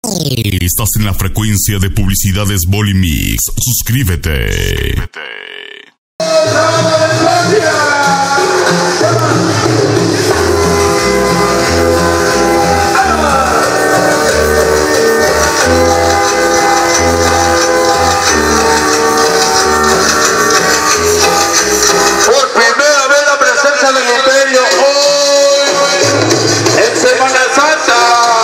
Estás en la frecuencia de publicidades Bolimix. Suscríbete. Por primera vez la presencia del imperio hoy en Semana Santa.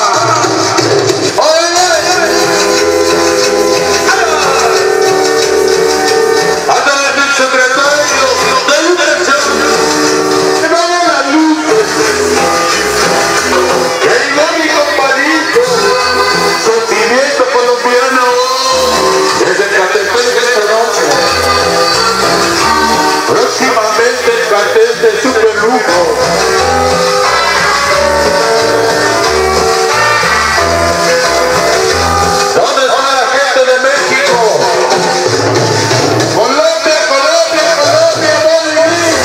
Próximamente el cartel de super lujo. ¿Dónde está la gente de México? Colombia, Colombia, Colombia, Bolivia.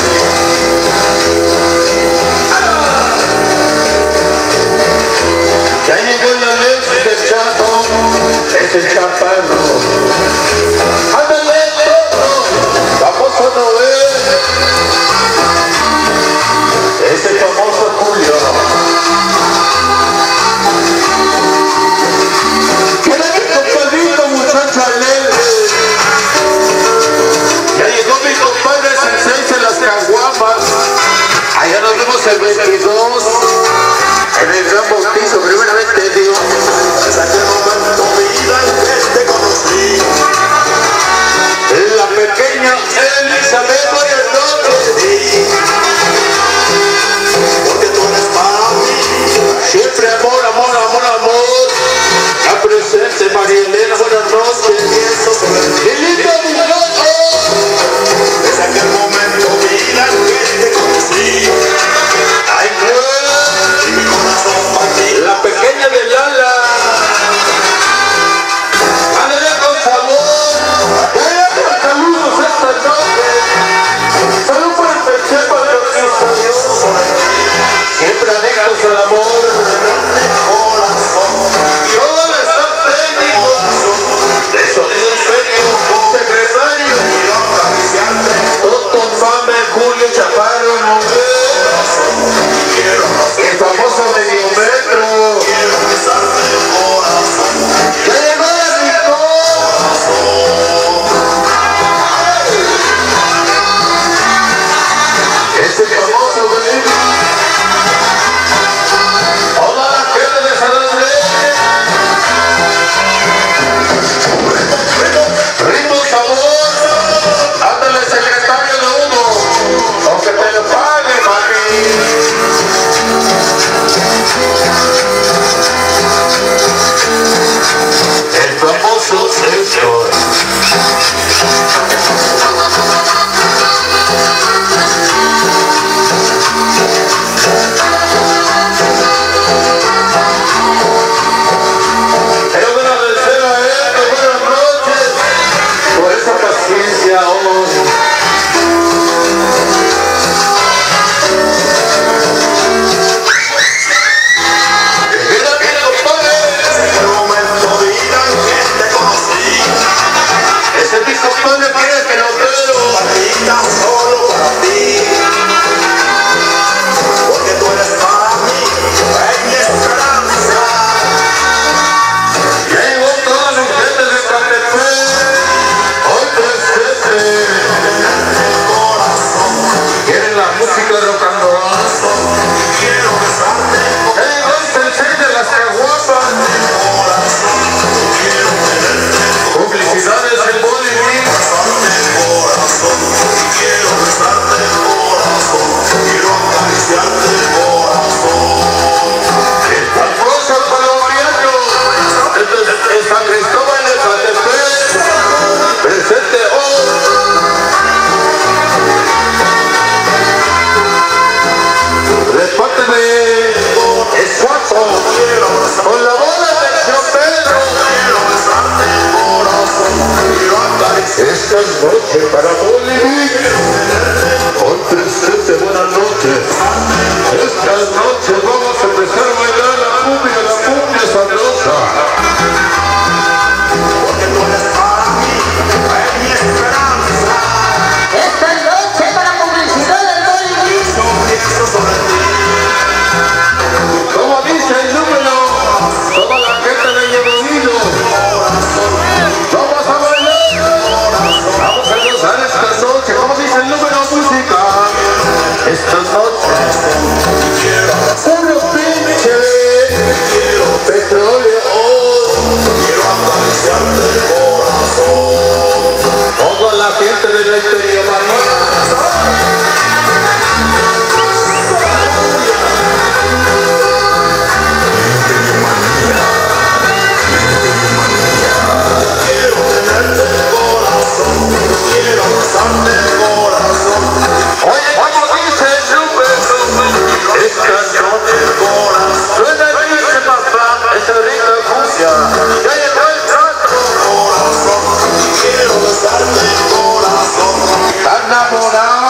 Ya llegó la ley del chato, es el chaparro. ¡Ándale! Vamos a ver. Es el famoso Julio. ¿Quién es mi compadrito, muchacho alegre? Ya llegó mi compadre Sensei en las caguamas. Allá nos vemos el 22 en el gran bautizo, primeramente Dios. Desde aquel momento mi vida en que te conocí. La pequeña Elizabeth porque tú eres para mí. Siempre amor, amor, amor, amor. La presente María Elena, buenas noches. Lilita, desde aquel momento vida que te conocí. Ay, no. Mi corazón para ti. La pequeña de Lala. Ándale con sabor. Saludos esta noche. Salud por el pecheco de los Dios. Siempre adictos al amor. Todo está técnico. De sonido enamorado.